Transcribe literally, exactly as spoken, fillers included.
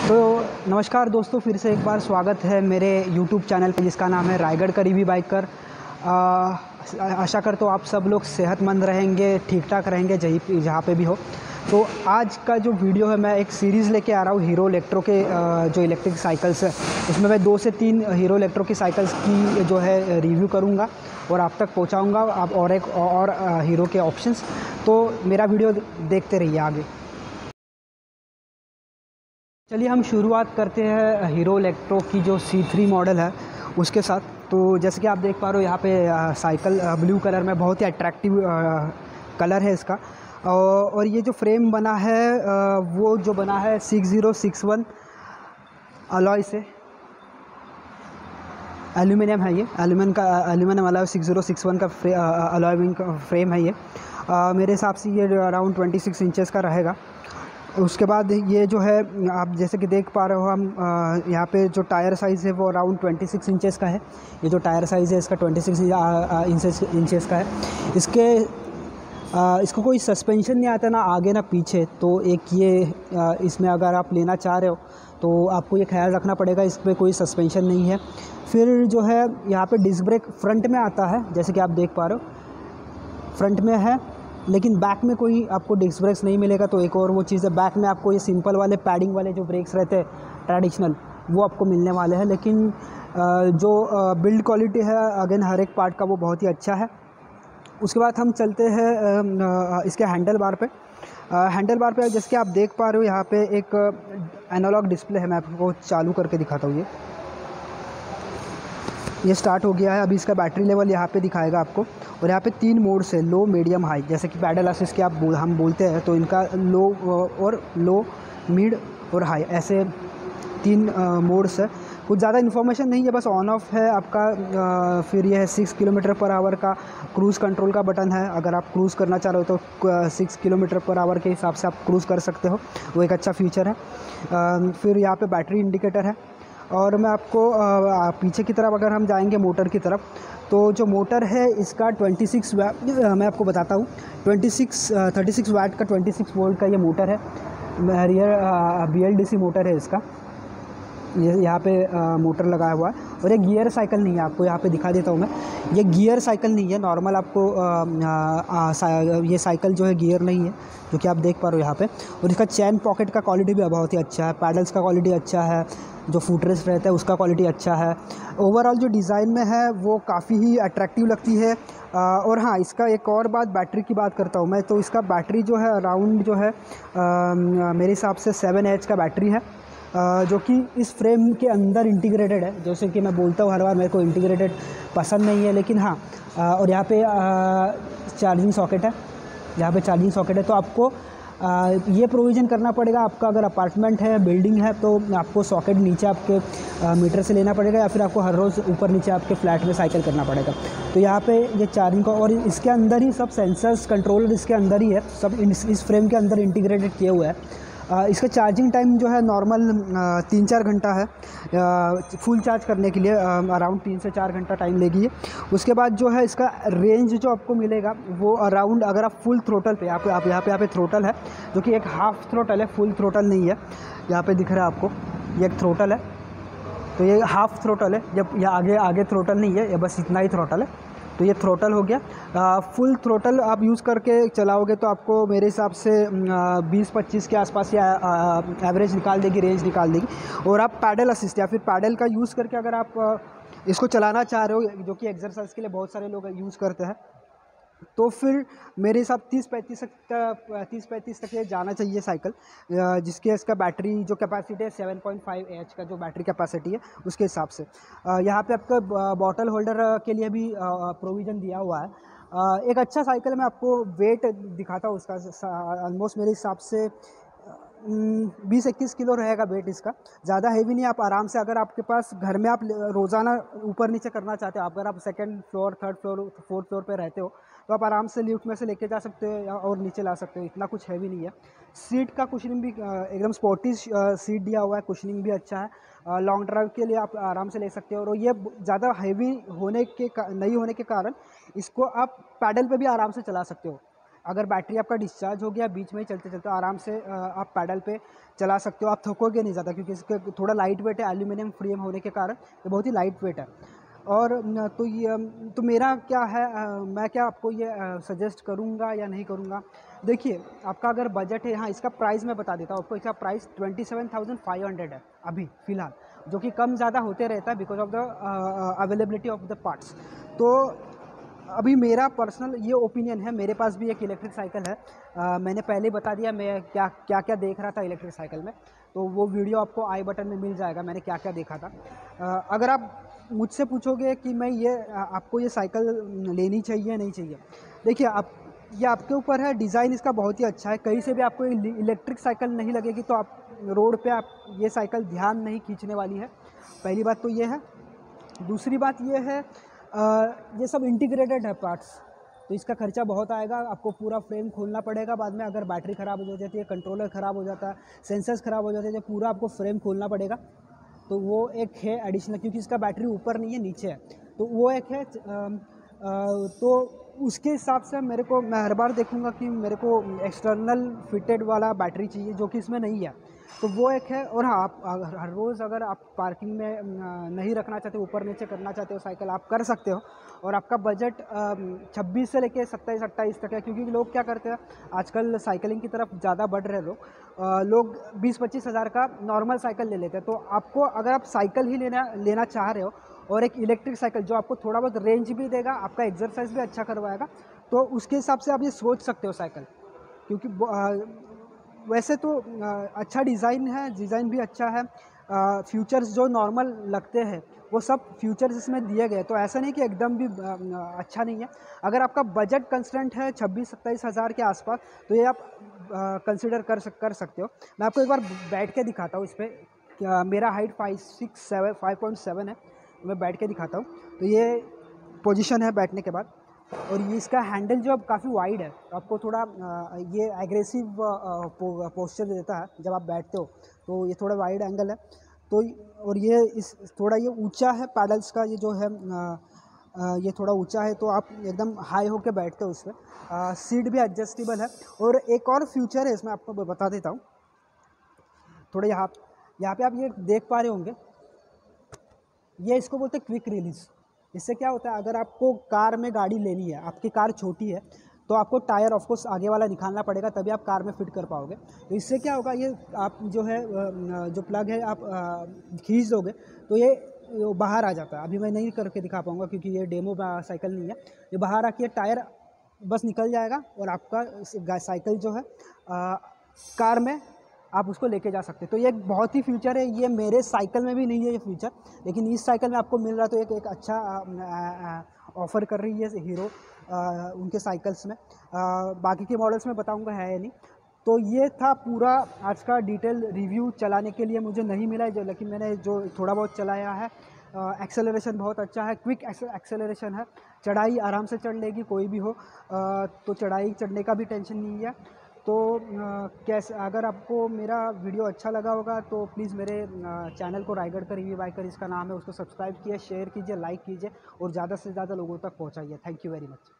तो नमस्कार दोस्तों, फिर से एक बार स्वागत है मेरे यूट्यूब चैनल पे जिसका नाम है रायगढ़ करीबी बाइकर। आशा करता हूँ आप सब लोग सेहतमंद रहेंगे, ठीक ठाक रहेंगे जहीं जहाँ पे भी हो। तो आज का जो वीडियो है मैं एक सीरीज़ लेके आ रहा हूँ हीरो इलेक्ट्रो के आ, जो इलेक्ट्रिक साइकिल्स है उसमें मैं दो से तीन हीरो इलेक्ट्रो की साइकिल्स की जो है रिव्यू करूँगा और आप तक पहुँचाऊँगा आप और एक और हीरो के ऑप्शंस। तो मेरा वीडियो देखते रहिए आगे। चलिए हम शुरुआत करते हैं हीरो इलेक्ट्रो की जो सी थ्री मॉडल है उसके साथ। तो जैसे कि आप देख पा रहे हो यहाँ पे साइकिल ब्लू कलर में बहुत ही अट्रैक्टिव कलर है इसका। और ये जो फ्रेम बना है वो जो बना है six zero six one alloy से, एल्यूमिनियम है ये, एल्यूमिनियम का aluminium alloy six zero six one का फ्रे, अलॉय का फ्रेम है ये। आ, मेरे हिसाब से ये अराउंड ट्वेंटी सिक्स इंचेस का रहेगा। उसके बाद ये जो है आप जैसे कि देख पा रहे हो हम यहाँ पे जो टायर साइज़ है वो अराउंड ट्वेंटी सिक्स इंचेस का है। ये जो टायर साइज़ है इसका ट्वेंटी सिक्स इंचेस इंचेस का है। इसके आ, इसको कोई सस्पेंशन नहीं आता ना आगे ना पीछे। तो एक ये आ, इसमें अगर आप लेना चाह रहे हो तो आपको ये ख्याल रखना पड़ेगा, इस पर कोई सस्पेंशन नहीं है। फिर जो है यहाँ पे डिस्क ब्रेक फ्रंट में आता है जैसे कि आप देख पा रहे हो, फ्रंट में है, लेकिन बैक में कोई आपको डिस्क ब्रेक्स नहीं मिलेगा। तो एक और वो चीज़ है, बैक में आपको ये सिंपल वाले पैडिंग वाले जो ब्रेक्स रहते हैं ट्रेडिशनल वो आपको मिलने वाले हैं। लेकिन जो बिल्ड क्वालिटी है अगेन हर एक पार्ट का वो बहुत ही अच्छा है। उसके बाद हम चलते हैं इसके हैंडल बार पे। हैंडल बार पे जैसे कि आप देख पा रहे हो यहाँ पे एक एनालॉग डिस्प्ले है। मैं आपको चालू करके दिखाता हूँ। ये ये स्टार्ट हो गया है। अभी इसका बैटरी लेवल यहाँ पे दिखाएगा आपको। और यहाँ पे तीन मोड्स है, लो मीडियम हाई, जैसे कि पैडल असिस्ट के आप बोल हम बोलते हैं। तो इनका लो और लो मिड और हाई ऐसे तीन मोड्स है। कुछ ज़्यादा इन्फॉर्मेशन नहीं है, बस ऑन ऑफ है आपका। आ, फिर यह है सिक्स किलोमीटर पर आवर का क्रूज़ कंट्रोल का बटन है। अगर आप क्रूज़ करना चाह रहे हो तो सिक्स किलोमीटर पर आवर के हिसाब से आप क्रूज़ कर सकते हो, वो एक अच्छा फीचर है। आ, फिर यहाँ पे बैटरी इंडिकेटर है। और मैं आपको आ, पीछे की तरफ अगर हम जाएंगे मोटर की तरफ, तो जो मोटर है इसका ट्वेंटी सिक्स वाट, मैं आपको बताता हूँ, twenty six thirty six watt का ट्वेंटी सिक्स वोल्ट का ये मोटर है। Rear B L D C motor है इसका। ये यहाँ पे आ, मोटर लगाया हुआ है। और ये गियर साइकिल नहीं है, आपको यहाँ पे दिखा देता हूँ मैं। ये गियर साइकिल नहीं है, नॉर्मल आपको आ, आ, सा, ये साइकिल जो है गियर नहीं है, जो कि आप देख पा रहे हो यहाँ पे। और इसका चैन पॉकेट का क्वालिटी भी बहुत ही अच्छा है, पैडल्स का क्वालिटी अच्छा है, जो फुटरेस्ट रहता है उसका क्वालिटी अच्छा है। ओवरऑल जो डिज़ाइन में है वो काफ़ी ही अट्रैक्टिव लगती है। आ, और हाँ, इसका एक और बात, बैटरी की बात करता हूँ मैं। तो इसका बैटरी जो है अराउंड जो है आ, मेरे हिसाब से सेवन एच का बैटरी है, आ, जो कि इस फ्रेम के अंदर इंटीग्रेटेड है। जैसे कि मैं बोलता हूँ हर बार, मेरे को इंटीग्रेटेड पसंद नहीं है, लेकिन हाँ आ, और यहाँ पे चार्जिंग सॉकेट है, यहाँ पे चार्जिंग सॉकेट है। तो आपको आ, ये प्रोविज़न करना पड़ेगा। आपका अगर अपार्टमेंट है, बिल्डिंग है, तो आपको सॉकेट नीचे आपके आ, मीटर से लेना पड़ेगा, या फिर आपको हर रोज़ ऊपर नीचे आपके फ्लैट में साइकिल करना पड़ेगा। तो यहाँ पे ये चार्जिंग का, और इसके अंदर ही सब सेंसर्स कंट्रोलर इसके अंदर ही है, सब इस, इस फ्रेम के अंदर इंटीग्रेटेड किए हुए हैं। आ, इसका चार्जिंग टाइम जो है नॉर्मल तीन चार घंटा है। आ, फुल चार्ज करने के लिए अराउंड तीन से चार घंटा टाइम लेगी है। उसके बाद जो है इसका रेंज जो आपको मिलेगा वो अराउंड, अगर आप फुल थ्रोटल पे, यहाँ पे आप यहाँ पे यहाँ पे थ्रोटल है जो कि एक हाफ थ्रोटल है, फुल थ्रोटल नहीं है। यहाँ पे दिख रहा है आपको, ये एक थ्रोटल है, तो ये हाफ थ्रोटल है। जब ये आगे आगे थ्रोटल नहीं है, ये बस इतना ही थ्रोटल है। तो ये थ्रोटल हो गया। फुल थ्रोटल आप यूज़ करके चलाओगे तो आपको मेरे हिसाब से बीस पच्चीस के आसपास या एवरेज निकाल देगी, रेंज निकाल देगी। और आप पैडल असिस्ट या फिर पैडल का यूज़ करके अगर आप आ, इसको चलाना चाह रहे हो, जो कि एक्सरसाइज के लिए बहुत सारे लोग यूज़ करते हैं, तो फिर मेरे हिसाब तीस पैंतीस तक तीस पैंतीस तक ये जाना चाहिए साइकिल, जिसके इसका बैटरी जो कैपेसिटी है सेवन पॉइंट फाइव एच का जो बैटरी कैपेसिटी है उसके हिसाब से। यहाँ पे आपका बॉटल होल्डर के लिए भी प्रोविज़न दिया हुआ है। एक अच्छा साइकिल, मैं आपको वेट दिखाता हूँ उसका। ऑलमोस्ट मेरे हिसाब से बीस इक्कीस किलो रहेगा वेट इसका, ज़्यादा हेवी नहीं। आप आराम से, अगर आपके पास घर में आप रोज़ाना ऊपर नीचे करना चाहते हो, अगर आप second floor, third floor, fourth floor पे रहते हो, तो आप आराम से लिफ्ट में से लेके जा सकते हो या और नीचे ला सकते हो। इतना कुछ हैवी नहीं है। सीट का कुशनिंग भी एकदम स्पोर्टी सीट दिया हुआ है, कुशनिंग भी अच्छा है। लॉन्ग ड्राइव के लिए आप आराम से ले सकते हो। और ये ज़्यादा हैवी होने के नहीं होने के कारण इसको आप पैडल पे भी आराम से चला सकते हो। अगर बैटरी आपका डिस्चार्ज हो गया बीच में ही चलते चलते आराम से आप पैडल पे चला सकते हो, आप थकोगे नहीं ज़्यादा, क्योंकि इसके थोड़ा लाइट वेट है, एल्यूमिनियम फ्रेम होने के कारण ये बहुत ही लाइट वेट है। और तो ये तो मेरा क्या है, मैं क्या आपको ये सजेस्ट करूँगा या नहीं करूँगा। देखिए आपका अगर बजट है, हाँ इसका प्राइस मैं बता देता हूँ आपको। इसका price twenty seven thousand five hundred है अभी फ़िलहाल, जो कि कम ज़्यादा होते रहता है because of the availability of the parts. तो अभी मेरा पर्सनल ये ओपिनियन है, मेरे पास भी एक इलेक्ट्रिक साइकिल है। आ, मैंने पहले ही बता दिया मैं क्या क्या क्या देख रहा था इलेक्ट्रिक साइकिल में, तो वो वीडियो आपको आई बटन में मिल जाएगा मैंने क्या क्या देखा था। आ, अगर आप मुझसे पूछोगे कि मैं ये आपको ये साइकिल लेनी चाहिए नहीं चाहिए, देखिए आप ये आपके ऊपर है। डिज़ाइन इसका बहुत ही अच्छा है, कहीं से भी आपको इलेक्ट्रिक साइकिल नहीं लगेगी, तो आप रोड पे आप ये साइकिल ध्यान नहीं खींचने वाली है। पहली बात तो ये है। दूसरी बात ये है, आ, ये सब इंटीग्रेटेड है पार्ट्स, तो इसका खर्चा बहुत आएगा। आपको पूरा फ्रेम खोलना पड़ेगा बाद में, अगर बैटरी ख़राब हो जाती है, कंट्रोलर ख़राब हो जाता है, सेंसर्स ख़राब हो जाते हैं, तो पूरा आपको फ्रेम खोलना पड़ेगा। तो वो एक है एडिशनल, क्योंकि इसका बैटरी ऊपर नहीं है नीचे है, तो वो एक है। आ, आ, तो उसके हिसाब से मेरे को, मैं हर बार देखूंगा कि मेरे को एक्सटर्नल फिटेड वाला बैटरी चाहिए, जो कि इसमें नहीं है, तो वो एक है। और हाँ, आप हर रोज़ अगर आप पार्किंग में नहीं रखना चाहते, ऊपर नीचे करना चाहते हो साइकिल, आप कर सकते हो। और आपका बजट छब्बीस से लेके सत्ताईस अट्ठाईस तक है, क्योंकि लोग क्या करते हैं आजकल साइकिलिंग की तरफ ज़्यादा बढ़ रहे लोग लोग बीस पच्चीस हज़ार का नॉर्मल साइकिल ले लेते हैं। तो आपको अगर आप साइकिल ही लेना लेना चाह रहे हो और एक इलेक्ट्रिक साइकिल जो आपको थोड़ा बहुत रेंज भी देगा, आपका एक्सरसाइज भी अच्छा करवाएगा, तो उसके हिसाब से आप ये सोच सकते हो साइकिल। क्योंकि वैसे तो अच्छा डिज़ाइन है, डिज़ाइन भी अच्छा है, फ्यूचर्स जो नॉर्मल लगते हैं वो सब फ्यूचर्स इसमें दिए गए, तो ऐसा नहीं कि एकदम भी अच्छा नहीं है। अगर आपका बजट कंस्टेंट है छब्बीस सत्ताईस हज़ार के आसपास, तो ये आप कंसिडर कर सक कर सकते हो। मैं आपको एक बार बैठ के दिखाता हूँ इस पर। मेरा height five six seven five point seven है, मैं बैठ के दिखाता हूँ। तो ये पोजीशन है बैठने के बाद, और ये इसका हैंडल जो अब काफ़ी वाइड है, तो आपको थोड़ा ये एग्रेसिव पोस्चर देता है जब आप बैठते हो, तो ये थोड़ा वाइड एंगल है। तो और ये इस थोड़ा ये ऊंचा है, पैडल्स का ये जो है ये थोड़ा ऊंचा है, तो आप एकदम हाई होके बैठते हो उसमें। सीट भी एडजस्टेबल है। और एक और फ्यूचर है इसमें, आपको बता देता हूँ। थोड़ा यहाँ यहाँ पे आप ये देख पा रहे होंगे, ये इसको बोलते हैं क्विक रिलीज़। इससे क्या होता है, अगर आपको कार में गाड़ी लेनी है, आपकी कार छोटी है, तो आपको टायर ऑफ कोर्स आगे वाला निकालना पड़ेगा, तभी आप कार में फिट कर पाओगे। तो इससे क्या होगा, ये आप जो है जो प्लग है आप खींच दोगे तो ये बाहर आ जाता है। अभी मैं नहीं करके दिखा पाऊँगा क्योंकि ये डेमो साइकिल नहीं है। ये बाहर आके टायर बस निकल जाएगा और आपका साइकिल जो है आ, कार में आप उसको लेके जा सकते हैं। तो ये एक बहुत ही फ्यूचर है, ये मेरे साइकिल में भी नहीं है ये फ्यूचर, लेकिन इस साइकिल में आपको मिल रहा है, तो एक एक अच्छा ऑफ़र कर रही है हीरो उनके साइकिल्स में। आ, बाकी के मॉडल्स में बताऊंगा है या नहीं। तो ये था पूरा आज का डिटेल रिव्यू। चलाने के लिए मुझे नहीं मिला है जो, लेकिन मैंने जो थोड़ा बहुत चलाया है, एक्सेलरेशन बहुत अच्छा है, क्विक एक्सेलरेशन है, चढ़ाई आराम से चढ़ लेगी कोई भी हो, आ, तो चढ़ाई चढ़ने का भी टेंशन नहीं है। तो कैसे, अगर आपको मेरा वीडियो अच्छा लगा होगा तो प्लीज़ मेरे चैनल को रायगढ़ का रिव्यू बाइकर इसका नाम है, उसको सब्सक्राइब कीजिए, शेयर कीजिए, लाइक कीजिए और ज़्यादा से ज़्यादा लोगों तक पहुंचाइए। Thank you very much.